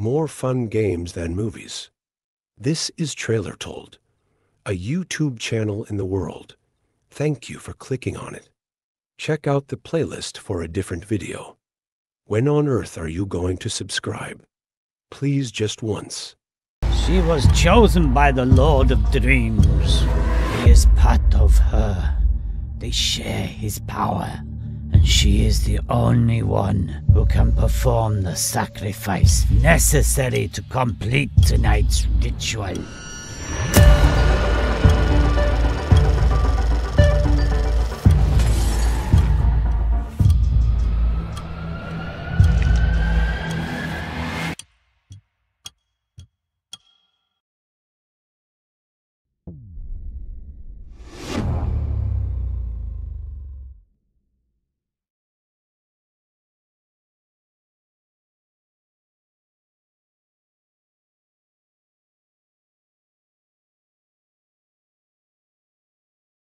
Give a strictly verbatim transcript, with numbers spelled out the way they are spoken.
more fun games than movies. This is Trailer Told, a YouTube channel in the world. Thank you for clicking on it. Check out the playlist for a different video. When on earth are you going to subscribe? Please, just once. She was chosen by the Lord of Dreams. He is part of her. They share his power, and she is the only one who can perform the sacrifice necessary to complete tonight's ritual.